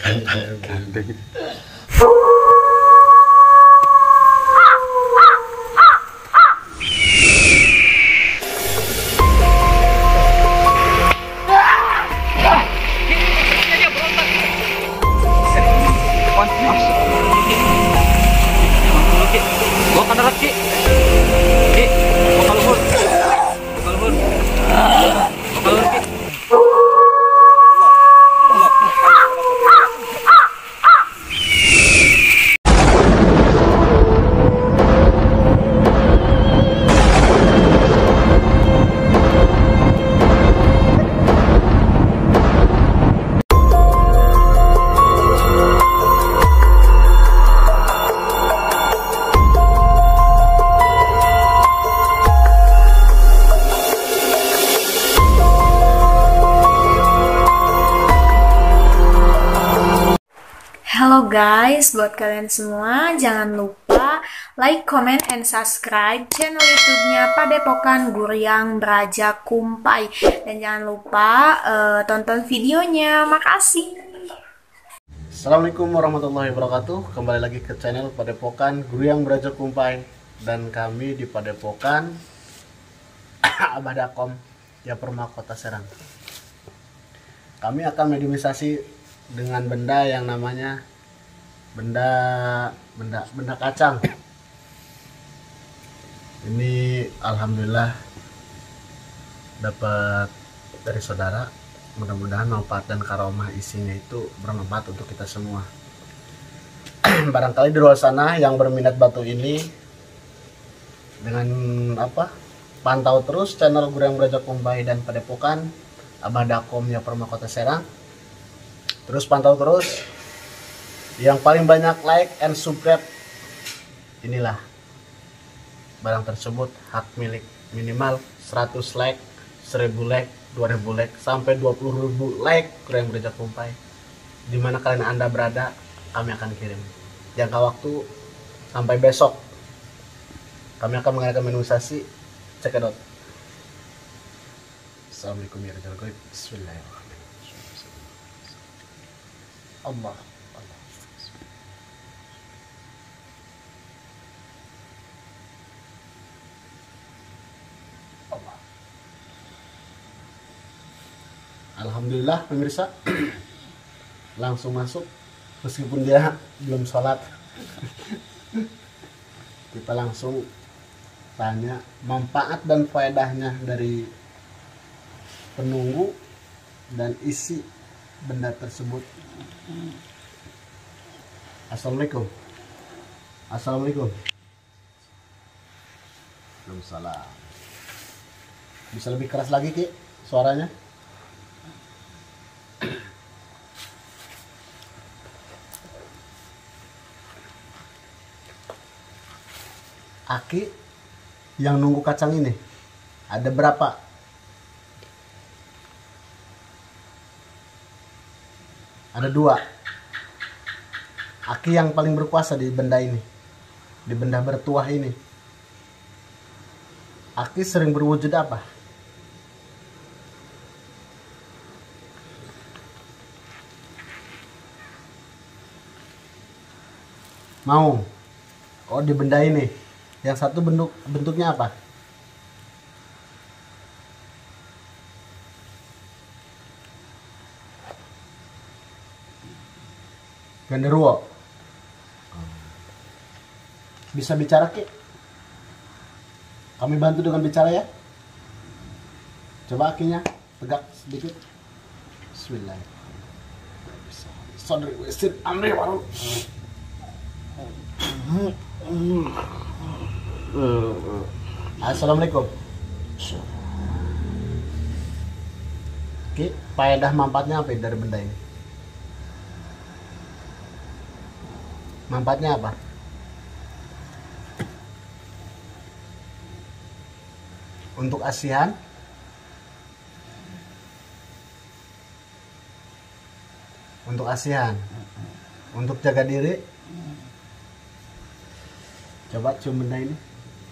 Halo guys, buat kalian semua jangan lupa like, comment, and subscribe channel YouTube-nya Padepokan Guryang Braja Kumpai, dan jangan lupa tonton videonya. Makasih. Assalamualaikum warahmatullahi wabarakatuh. Kembali lagi ke channel Padepokan Guryang Braja Kumpai, dan kami di Padepokan Abah Dakom Yaperma Kota Serang. Kami akan mediumisasi dengan benda yang namanya benda kacang. Ini alhamdulillah dapat dari saudara. Mudah-mudahan manfaat dan karomah isinya itu bermanfaat untuk kita semua. Barangkali di luar sana yang berminat batu ini, dengan pantau terus channel Guryang Braja Kumpai dan Padepokan Abah Dakom Yaperma Kota Serang. Terus pantau terus, yang paling banyak like and subscribe, inilah barang tersebut hak milik. Minimal 100 like, 1000 like, 2000 like, sampai 20.000 like Guryang Braja Kumpai. Dimana kalian Anda berada, kami akan kirim. Jangka waktu sampai besok. Kami akan mengadakan mediumisasi. Cekidot. Assalamualaikum warahmatullahi wabarakatuh. Bismillahirrahmanirrahim. Allah. Alhamdulillah pemirsa, langsung masuk meskipun dia belum sholat. Kita langsung tanya manfaat dan faedahnya dari penunggu dan isi benda tersebut. Assalamualaikum. Assalamualaikum. Waalaikumsalam. Bisa lebih keras lagi Ki suaranya? Aki yang nunggu kacang ini ada berapa? Ada 2. Aki yang paling berkuasa di benda ini, di benda bertuah ini. Aki sering berwujud apa? Mau? Oh, di benda ini. Yang satu bentuknya apa? Genderuwo. Bisa bicara Ki? Kami bantu dengan bicara ya. Coba akinya tegak sedikit. Bismillahirrahmanirrahim. Sodri wesid amri waru. Assalamualaikum. Ki, faedah manfaatnya apa dari benda ini? Manfaatnya apa? Untuk asihan, untuk jaga diri. Coba cium benda ini,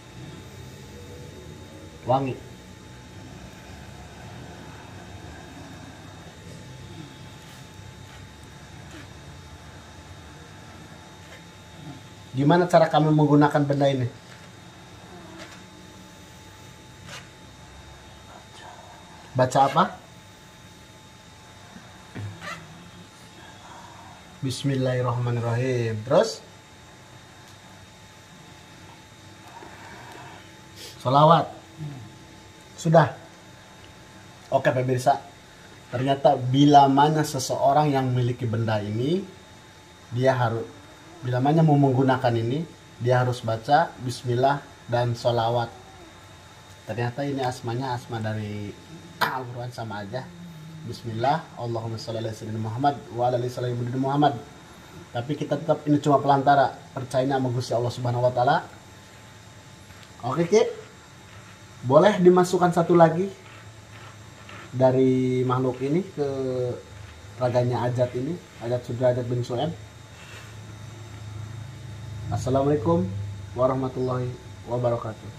wangi. Gimana cara kamu menggunakan benda ini? Baca apa? Bismillahirrahmanirrahim. Terus? Sholawat. Sudah. Oke pemirsa. Ternyata bila mana seseorang yang memiliki benda ini, dia harus, bila mana mau menggunakan ini, dia harus baca Bismillah dan sholawat. Ternyata ini asmanya asma dari Al-Quran sama aja. Bismillah, Allahumma sholli ala sayyidina Muhammad wa ala ali sayyidina Muhammad. Tapi kita tetap ini cuma pelantara, percayanya sama Gusti Allah Subhanahu wa taala. Oke, Ki. Boleh dimasukkan satu lagi dari makhluk ini ke raganya Ajat ini, Ajat Sudrajat bin Su'aib. Assalamualaikum warahmatullahi wabarakatuh.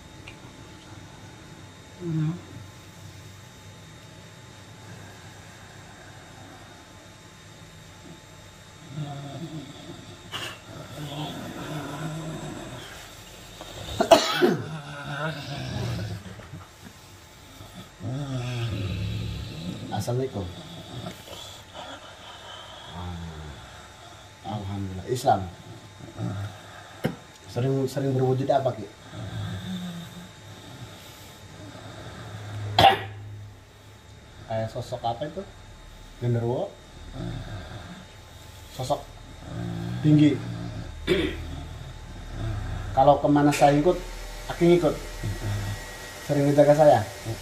Assalamualaikum. Alhamdulillah. Islam. Sering berwujud apa, Ki? Kayak sosok apa itu? Genderuwo? Sosok tinggi. Kalau kemana saya ikut, Aki ngikut. Sering menjaga saya.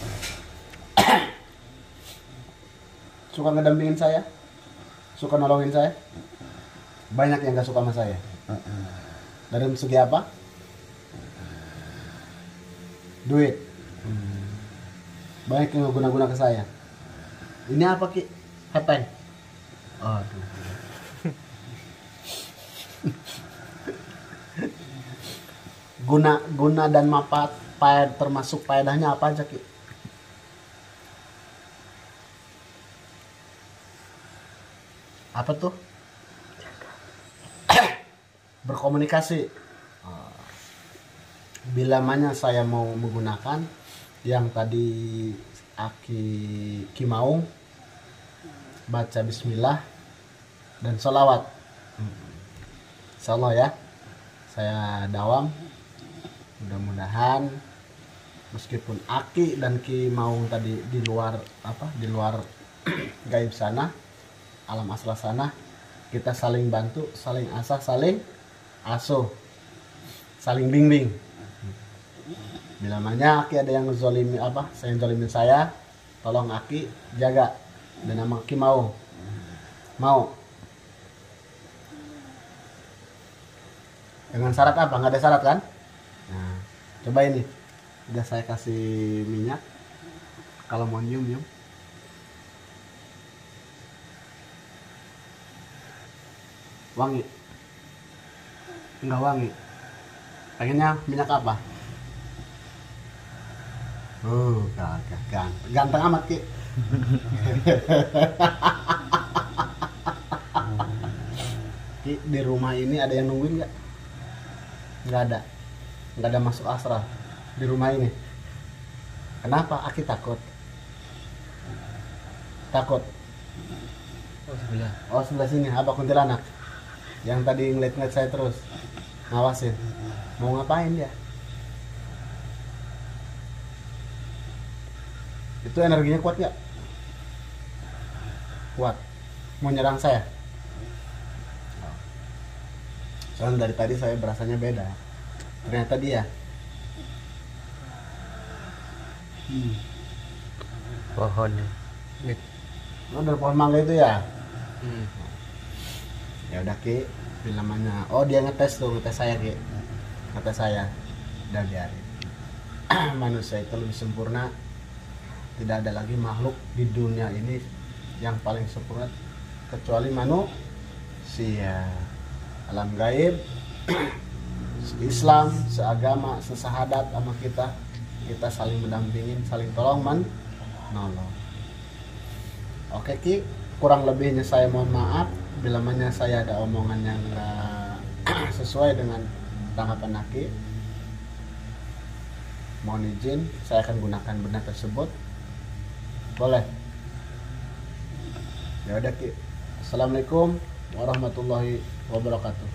Suka ngedampingin saya, suka nolongin saya. Banyak yang gak suka sama saya. Dari segi apa? Duit. Banyak yang guna-guna ke saya. Ini apa, Ki? Hepen. Aduh. Guna dan manfaat termasuk faedahnya apa aja, Ki? Apa tuh? Berkomunikasi. Bila mana saya mau menggunakan yang tadi Ki Maung, baca Bismillah dan sholawat. Insyaallah ya, saya dawam. Mudah-mudahan meskipun Aki dan Ki Maung tadi di luar gaib sana, alam asal sana, kita saling bantu, saling asah, saling asuh, saling bimbing. Bila mana Aki ada yang zolimi saya zolimin saya, tolong Aki jaga. Dan nama Aki mau dengan syarat apa? Nggak ada syarat kan? Nah, coba ini udah saya kasih minyak. Kalau mau nyium wangi? Enggak wangi. Pengennya minyak apa? Ganteng amat, Ki. Ki, di rumah ini ada yang nungguin nggak? Nggak ada masuk asrama di rumah ini. Kenapa? Aki takut. Oh sebelah sini. Apa kuntilanak? Yang tadi ngeliat saya terus ngawasin. Mau ngapain dia? Itu energinya kuat nggak? Kuat. Mau nyerang saya? Soalnya dari tadi saya berasanya beda. Ternyata dia. Pohon. Oh, dari pohon mangga itu ya? Ya udah, Ki. Namanya. Oh, dia ngetes saya, Ki. Ngetes saya. Udah biarin. Manusia itu lebih sempurna. Tidak ada lagi makhluk di dunia ini yang paling sempurna kecuali manusia. Alam gaib, Islam, seagama, sesahadat sama kita saling mendampingin, saling tolong menolong. Oke, Ki, kurang lebihnya saya mohon maaf bila mana saya ada omongan yang sesuai dengan tanggapan Aki. Mohon izin, saya akan gunakan benda tersebut. Boleh? Ya udah Ki. Assalamualaikum warahmatullahi wabarakatuh.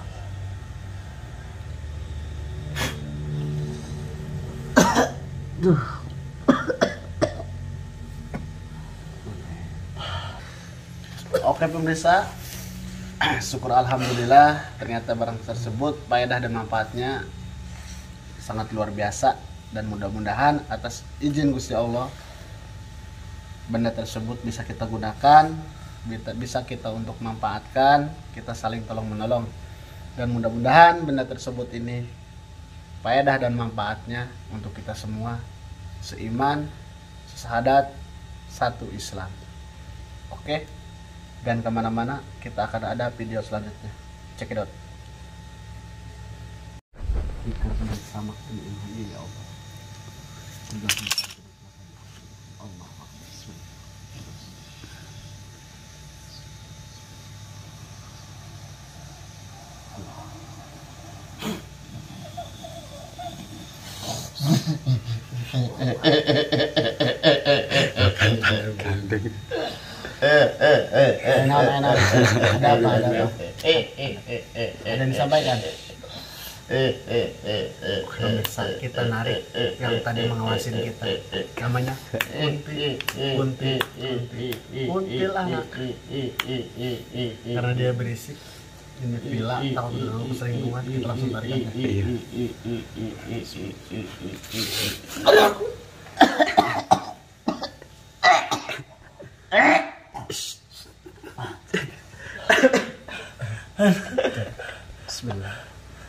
Oke pemirsa, syukur alhamdulillah ternyata barang tersebut faedah dan manfaatnya sangat luar biasa, dan mudah-mudahan atas izin Gusti Allah benda tersebut bisa kita gunakan, bisa kita untuk manfaatkan, kita saling tolong menolong, dan mudah-mudahan benda tersebut ini faedah dan manfaatnya untuk kita semua seiman, sesahadat, satu Islam. Oke, dan kemana-mana, kita akan ada video selanjutnya. Check it out. Kita bersama ini ya Allah. Allah. Enak. Ada apa? Ada yang disampaikan? Pemirsa, kita narik yang tadi mengawasin kita. Namanya kuntilanak. Karena dia berisik. Ini pila, takut mengganggu keselingkuhan, kita langsung tarik aja. Bismillah.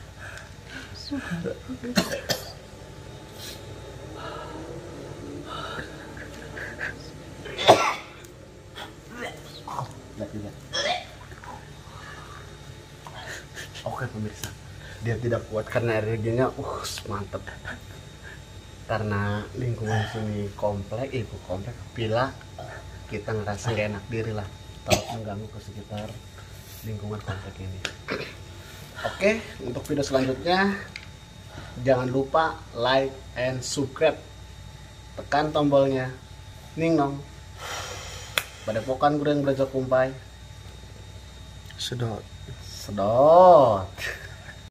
Oke pemirsa, dia tidak kuat karena energinya mantep. Karena lingkungan sini komplek, pila, kita ngerasa gak enak diri lah, takut mengganggu ke sekitar lingkungan komplek ini. Oke, untuk video selanjutnya jangan lupa like and subscribe, tekan tombolnya, nong. Padepokan Guriang Brajakumpai. Sedot.